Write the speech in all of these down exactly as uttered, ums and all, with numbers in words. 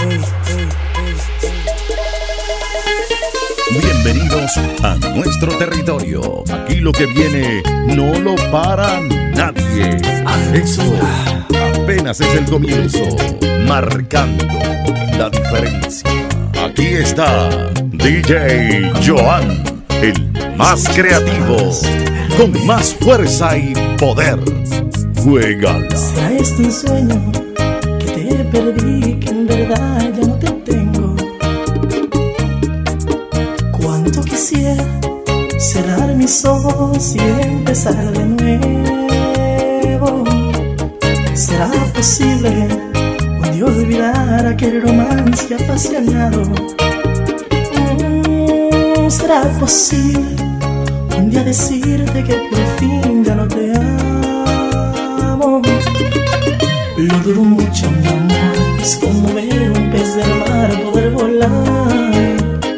Bienvenidos a nuestro territorio. Aquí lo que viene no lo para nadie. Eso apenas es el comienzo, marcando la diferencia. Aquí está D J Joan, el más creativo, con más fuerza y poder. Juégala. ¿Será este un sueño que te perdí, que en verdad ya no te tengo? Cuánto quisiera cerrar mis ojos y empezar de nuevo. ¿Será posible un día olvidar aquel romance apasionado? Mm, ¿Será posible un día decirte que por fin ya no te amo? Lo dudo mucho, mi amor, es como ver un pez del mar poder volar.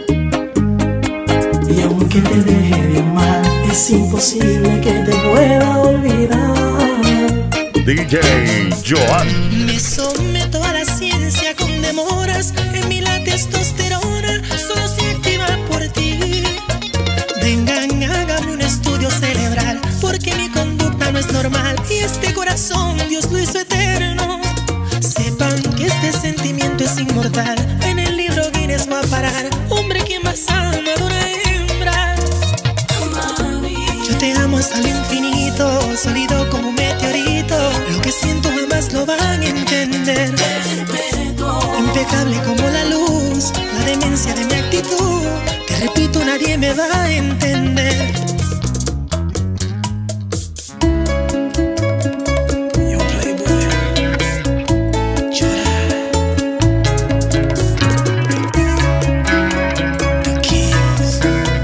Y aunque te deje de amar, es imposible que te pueda olvidar. D J Joan. Me someto a la ciencia con demoras. En mí la testosterona solo se activa por ti. Vengan, hágame un estudio cerebral, porque mi conducta no es normal. Y este corazón Dios lo hizo eterno. Sepan que este sentimiento es inmortal. En el libro Guinness va a parar. Hombre, quien más ama de una hembra. Yo te amo hasta el infinito, sólido como un meteorito. Lo que siento jamás lo van a entender. Impecable como la luz, la demencia de mi actitud. Te repito, nadie me va a entender. Yo Playboy, llora. The Kings.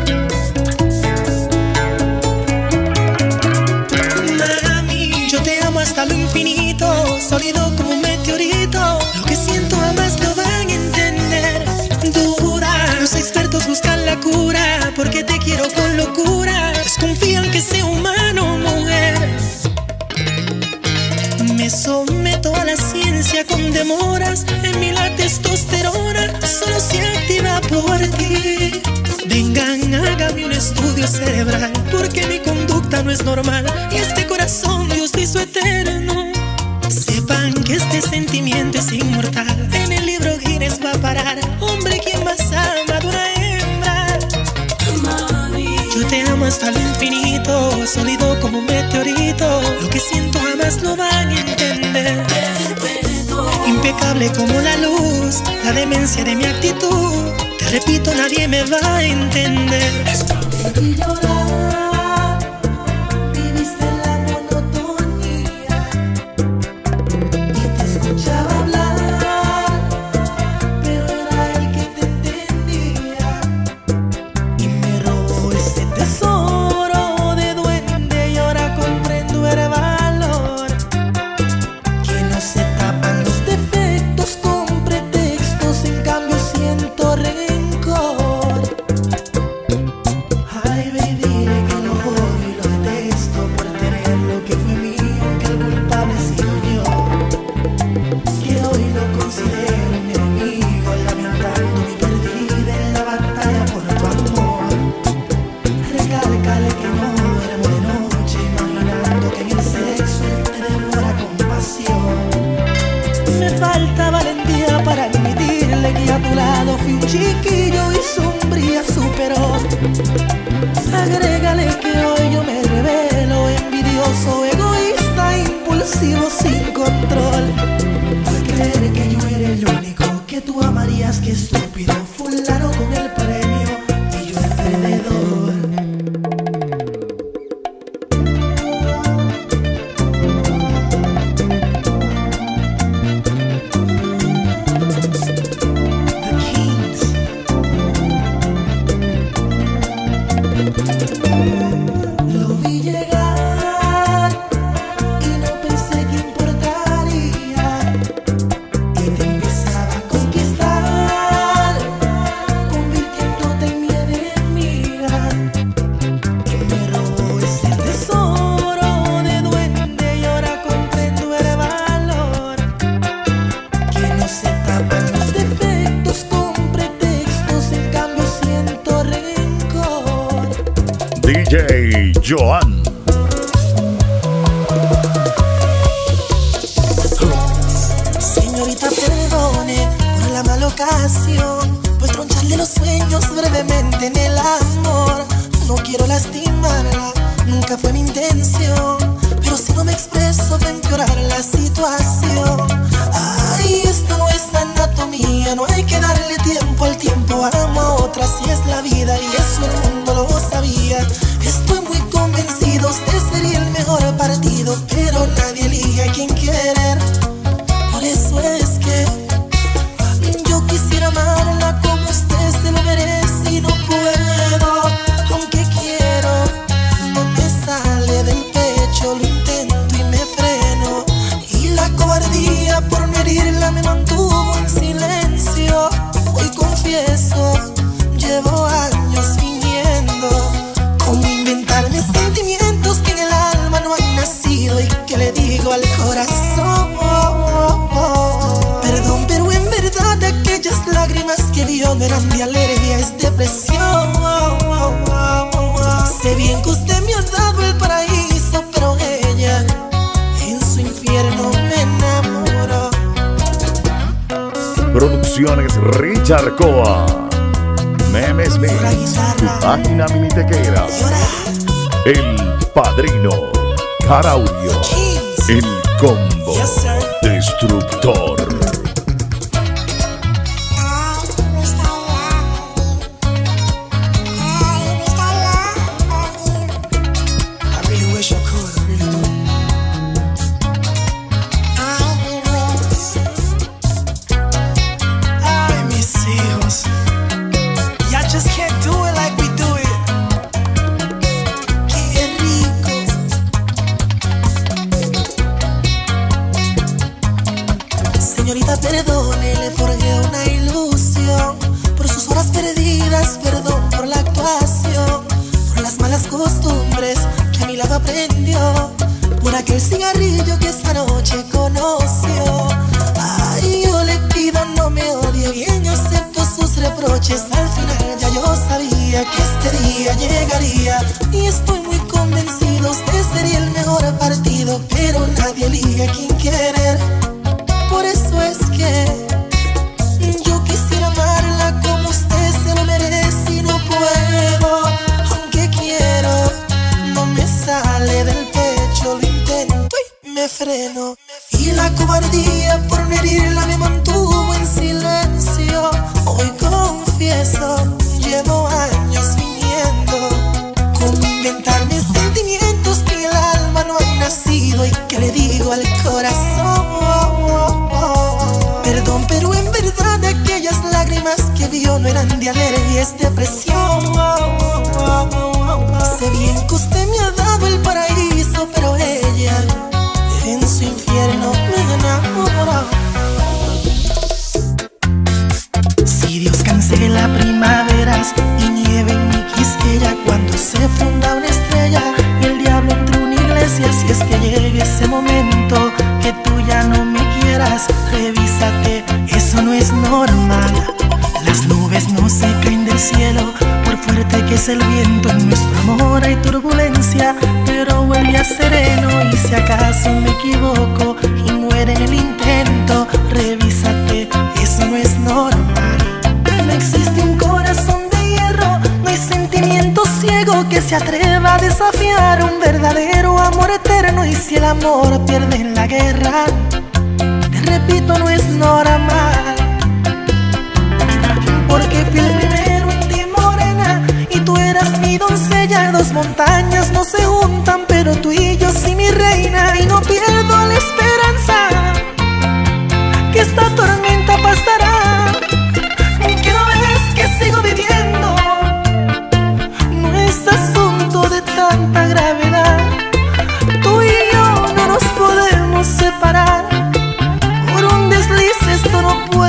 Mami, yo te amo hasta lo infinito, sólido como un meteorito. Lo que siento jamás lo van a entender. Dura, los expertos buscan la cura, porque te quiero con locura. Desconfían que sea humano, mujer. Me someto a la ciencia con demoras. En mí la testosterona solo se activa por ti. Vengan, hágame un estudio cerebral, porque mi conducta no es normal. Y este corazón Dios lo hizo eterno. Sepan que este sentimiento es inmortal. En el libro Guinness va a parar. Hombre, quien más ama de una hembra. Yo te amo hasta lo infinito, sólido como un meteorito. Lo que siento jamás lo van a entender. Impecable como la luz, la demencia de mi actitud. Te repito, nadie me va a entender. Y llorar, viviste la monotonía. Y te escuchaba hablar, pero era el que te entendía. Y me robó ese tesoro de duende. Y ahora comprendo el valor. Que no se tapan los defectos con pretextos. En cambio siento rencor. Ay, baby, que lo odio y lo detesto por tener lo que fue mío, que el culpable he sido yo. Que hoy lo considero mi enemigo, lamentando mi perdida en la batalla por tu amor. Recálcale que no duermo de noche, imaginando que en el sexo él te devora con pasión. Me falta valentía para admitirle que a tu lado fui un chiquillo y su hombría superó. Agrégale que hoy yo me revelo, envidioso, egoísta, impulsivo, sin control. Al creer que yo era el único que tú amarías, que estúpido, fulano con el premio y yo el perdedor. The Kings. D J Joan. Señorita, perdone por la mala ocasión, pues troncharle los sueños brevemente en el amor. No quiero lastimarla, nunca fue mi intención, pero si no me expreso va a empeorar la situación. Ay, esto no es anatomía, no hay que darle tiempo al tiempo. Amo a otra, si es la vida y eso el mundo lo sabía. Estoy muy convencido, usted sería el mejor partido, pero nadie elige a quien querer. Por eso es que yo quisiera amarla como usted se lo merece y no puedo, aunque quiero, no me sale del pecho, lo intento y me freno, y la cobardía por no herirla me mantuvo en silencio. Hoy confieso, llevo años fingiendo, cómo inventarme sentimientos que en el alma no han nacido y que le digo al corazón. Perdón, pero en verdad aquellas lágrimas que vio no eran de alergia, es depresión. Sé bien que usted me ha dado el paraíso, pero ella en su infierno me enamoró. Producciones Richard Coa. Memes Mix, tu página minitequera. El Padrino, Caraudio, el combo destructor. Señorita, perdone, le forjé una ilusión por sus horas perdidas, perdón por la actuación, por las malas costumbres que a mi lado aprendió, por aquel cigarrillo que esta noche conoció. Ay, yo le pido no me odie bien, yo acepto sus reproches, al final ya yo sabía que este día llegaría, y estoy muy convencido, usted sería el mejor partido, pero nadie elige a quien querer. Por eso es que yo quisiera amarla como usted se lo merece y no puedo, aunque quiero, no me sale del pecho, lo intento y me freno, y la cobardía por no herirla me mantuvo en silencio. Hoy confieso, llevo años fingiendo, cómo inventarme sentimientos que en el alma no han nacido y que le digo al corazón. Perdón, pero en verdad aquellas lágrimas que vio no eran de alergia, es depresión. Sé bien que usted me ha dado el paraíso, pero ella en su infierno me enamoró. Si Dios cancela primaveras y nieve en mi Quisqueya, cuando se funda una estrella y el diablo entre una iglesia, si es que llegue ese momento que tú ya no me quieras, revísate, eso no es normal. Las nubes no se caen del cielo, por fuerte que es el viento, en nuestro amor hay turbulencia, pero vuelve a sereno, y si acaso me equivoco y muere en el intento, revísate, eso no es normal. No existe un corazón de hierro, no hay sentimiento ciego que se atreva a desafiar un verdadero amor eterno, y si el amor pierde en la guerra, te repito, no es normal. Porque fui el primero en ti, morena, y tú eras mi doncella. Dos montañas no se juntan, pero tú y yo sí, mi reina, y no pierdo la esperanza que esta tormenta pasará. Que no ves que sigo viviendo, no es asunto de tanta gravedad. Tú y yo no nos podemos separar, por un desliz esto no puede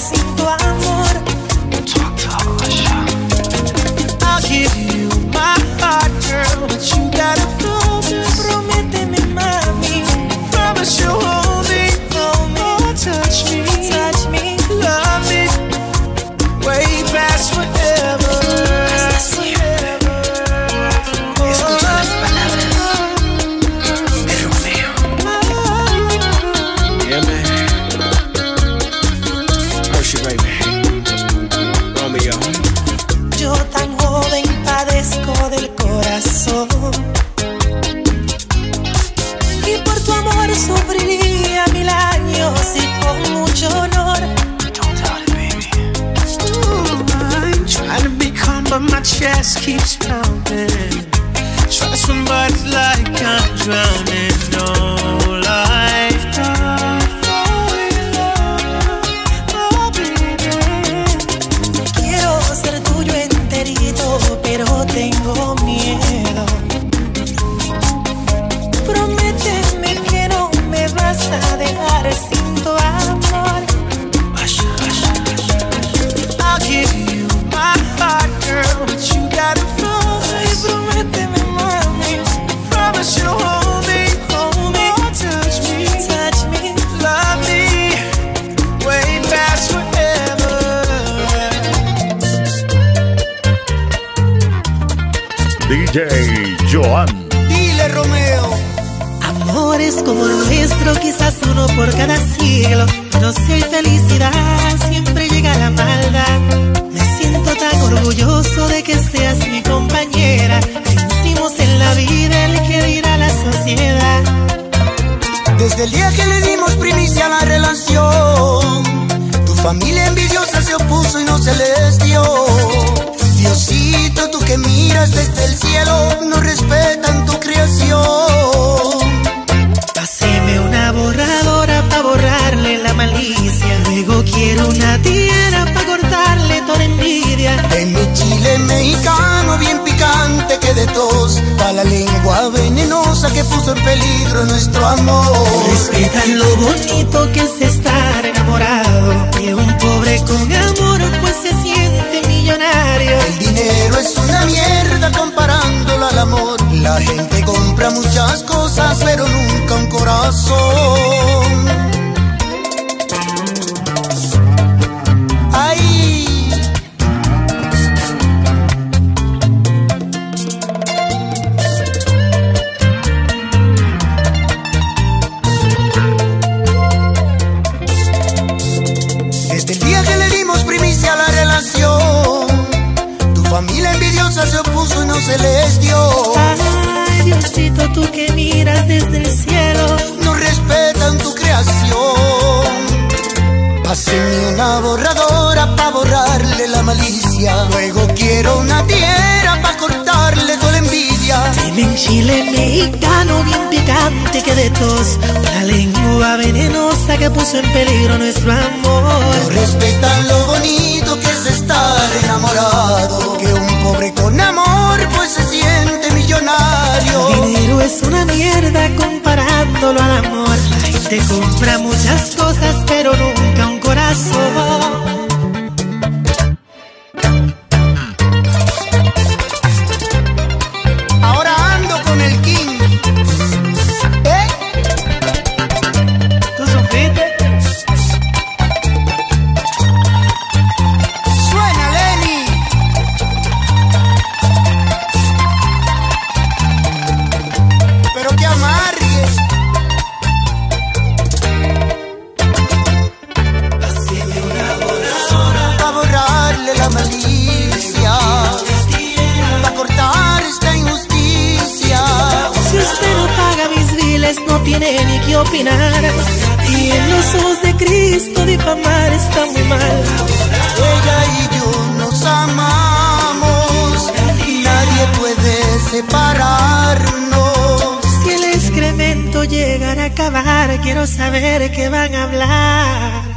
sin tu amor. I'll give you my heart, girl, but you gotta promise. Prométeme, mami. Promise you'll hold me, hold me, oh, touch me, touch me, love me, way past forever. Hasta siempre. Escucha las palabras de Romeo. Yeah, man. Hershey, baby. Romeo. Yo tan joven padezco del corazón, y por tu amor sufriría mil años y con mucho honor. Don't doubt it, baby. Ooh, I'm trying to be calm, but my chest keeps pounding. Trust somebody's like I'm drowning. No lifetime for your love, oh baby. Quiero ser tuyo enterito, pero tengo miedo. Prométeme que no me vas a dejar sin tu amor. I'll give you my heart, girl, but you gotta promise. Prométeme, mami. Promise you'll hold me, hold me, oh, touch me, touch me, love me, way past forever. D J Joan. Dile, Romeo. Amores como el nuestro, quizás uno por cada siglo. No si hay felicidad, siempre llega la maldad. Me siento tan orgulloso de que seas mi compañera. Vencimos en la vida el que dirá la sociedad. Desde el día que le dimos primicia a la relación, tu familia envidiosa se opuso y no se les dio. Diosito, tú que miras desde el cielo, no respetan tu creación. Páseme una borradora pa' borrarle la malicia. Luego quiero una tierra pa' cortarle toda envidia. En mi chile mexicano bien picante que de tos, pa' la lengua venenosa que puso en peligro nuestro amor. Respetan lo bonito que es estar enamorado, que un pobre con amor pues se siente millonario. El dinero es una mierda comparándolo al amor. La gente compra muchas cosas pero nunca un corazón. Ay. Desde el día que le dimos primicia a la relación, tu familia envidiosa se opuso y no se les dio. Ay, Diosito, tú que miras desde el cielo, no respetan tu creación. Pásenme una borradora pa' borrarle la malicia. Luego quiero una tierra pa' cortarle toda la envidia. dime en chile mexicano bien picante que de tos, la lengua venenosa que puso en peligro nuestro amor. No respetan lo bonito que es estar enamorado, que un pobre con amor pues se siente millonario. El dinero es una mierda comparándolo al amor. La gente compra muchas cosas pero nunca un corazón. Ahora ando con el King. ¿Eh? ¿Tú supiste? Suena, Lenny. Pero que amargue. Pa' borrarle la malicia, pa' cortar esta injusticia. Si usted no paga mis biles no tiene ni que opinar, y en los ojos de Cristo difamar está muy mal. Ella y yo nos amamos, nadie puede separarnos. Si el excremento llegara a acabar, quiero saber qué van a hablar.